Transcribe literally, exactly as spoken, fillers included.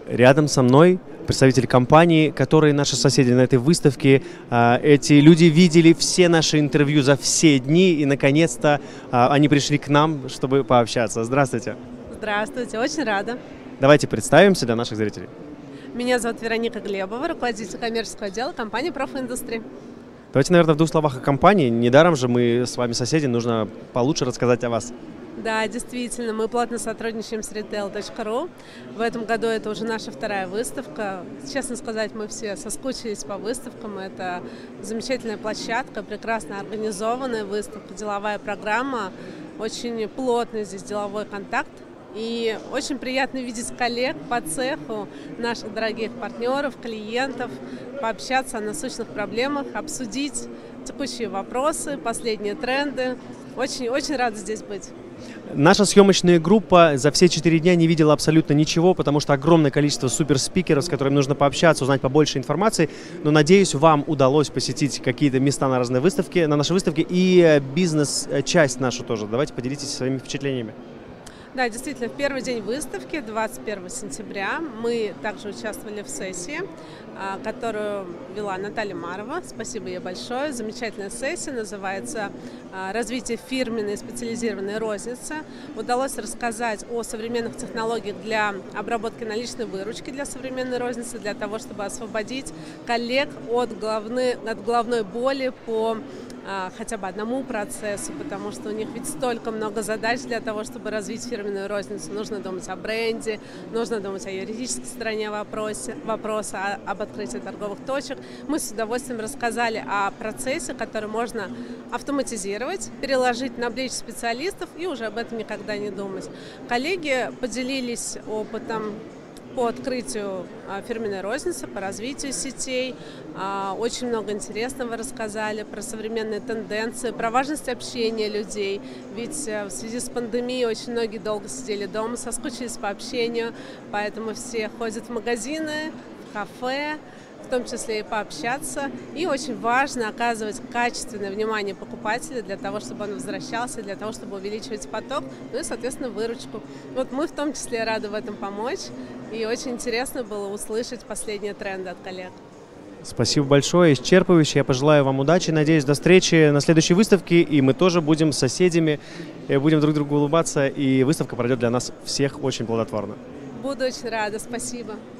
Рядом со мной представители компании, которые наши соседи на этой выставке. Эти люди видели все наши интервью за все дни, и наконец-то они пришли к нам, чтобы пообщаться. Здравствуйте. Здравствуйте, очень рада. Давайте представимся для наших зрителей. Меня зовут Вероника Глебова, руководитель коммерческого отдела компании Профиндустри. Давайте, наверное, в двух словах о компании. Недаром же мы с вами соседи, нужно получше рассказать о вас. Да, действительно, мы плотно сотрудничаем с ритейл точка ру. В этом году это уже наша вторая выставка. Честно сказать, мы все соскучились по выставкам. Это замечательная площадка, прекрасно организованная выставка, деловая программа. Очень плотный здесь деловой контакт. И очень приятно видеть коллег по цеху, наших дорогих партнеров, клиентов, пообщаться о насущных проблемах, обсудить текущие вопросы, последние тренды. Очень-очень рада здесь быть. Наша съемочная группа за все четыре дня не видела абсолютно ничего, потому что огромное количество суперспикеров, с которыми нужно пообщаться, узнать побольше информации. Но, надеюсь, вам удалось посетить какие-то места на разные выставки, на нашей выставке и бизнес-часть нашу тоже. Давайте поделитесь своими впечатлениями. Да, действительно, в первый день выставки, двадцать первого сентября, мы также участвовали в сессии, которую вела Наталья Марова. Спасибо ей большое. Замечательная сессия, называется «Развитие фирменной и специализированной розницы». Удалось рассказать о современных технологиях для обработки наличной выручки для современной розницы, для того, чтобы освободить коллег от головной, от головной боли по хотя бы одному процессу, потому что у них ведь столько много задач для того, чтобы развить фирменную розницу. Нужно думать о бренде, нужно думать о юридической стороне вопроса, вопроса об открытии торговых точек. Мы с удовольствием рассказали о процессе, который можно автоматизировать, переложить на плечи специалистов и уже об этом никогда не думать. Коллеги поделились опытом по открытию фирменной розницы, по развитию сетей. Очень много интересного рассказали про современные тенденции, про важность общения людей. Ведь в связи с пандемией очень многие долго сидели дома, соскучились по общению, поэтому все ходят в магазины, в кафе, в том числе и пообщаться. И очень важно оказывать качественное внимание покупателю для того, чтобы он возвращался, для того, чтобы увеличивать поток, ну и, соответственно, выручку. Вот мы в том числе рады в этом помочь. И очень интересно было услышать последние тренды от коллег. Спасибо большое, исчерпывающе. Я пожелаю вам удачи. Надеюсь, до встречи на следующей выставке. И мы тоже будем соседями, будем друг другу улыбаться. И выставка пройдет для нас всех очень плодотворно. Буду очень рада. Спасибо.